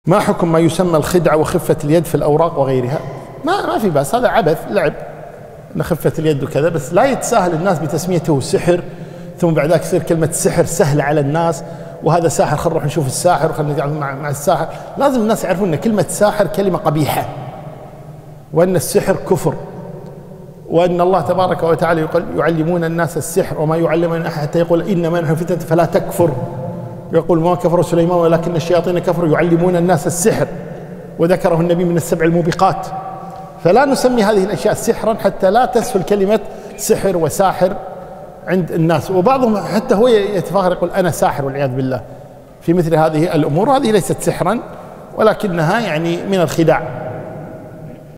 ما حكم ما يسمى الخدعة وخفة اليد في الأوراق وغيرها؟ ما في بأس، هذا عبث لعب، أن خفة اليد وكذا، بس لا يتساهل الناس بتسميته سحر، ثم بعد ذلك تصير كلمة سحر سهلة على الناس، وهذا ساحر خلينا نروح نشوف الساحر وخلينا نتعامل مع الساحر. لازم الناس يعرفون أن كلمة ساحر كلمة قبيحة، وأن السحر كفر، وأن الله تبارك وتعالى يقول يعلمون الناس السحر وما يعلمون أحد حتى يقول إنما نحن فتنة فلا تكفر، يقول ما كفر سليمان ولكن الشياطين كفروا يعلمون الناس السحر، وذكره النبي من السبع الموبقات. فلا نسمي هذه الأشياء سحرا حتى لا تسهل كلمة سحر وساحر عند الناس، وبعضهم حتى هو يتفاخر يقول أنا ساحر والعياذ بالله في مثل هذه الأمور. هذه ليست سحرا ولكنها يعني من الخداع.